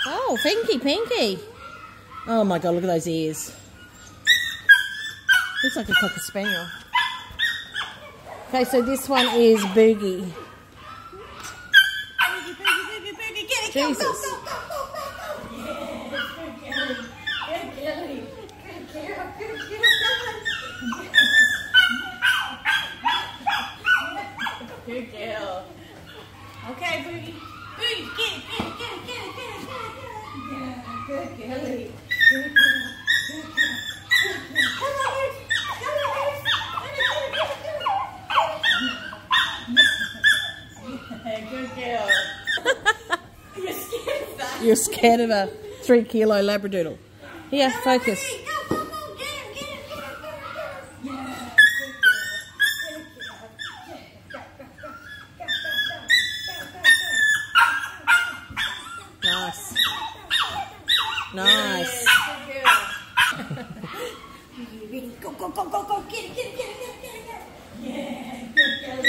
Oh, Pinky. Oh my God, look at those ears. Looks like a cocker spaniel. Okay, so this one is Boogie. Boogie, get it, Jesus. go. Good girl. Okay, Boogie. Boogie, get it. Yeah, good girl. Good girl. Come on, good girl. You're scared of that. You're scared of a 3 kilo Labradoodle. Here, focus. Nice. Go. Get it. Yeah, good girl.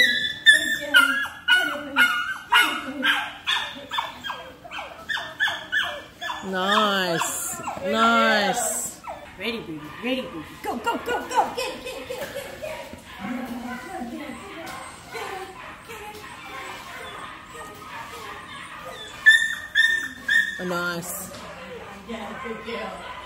Nice. Ready, Boogie. Go. Get it. Nice. Yeah, good girl.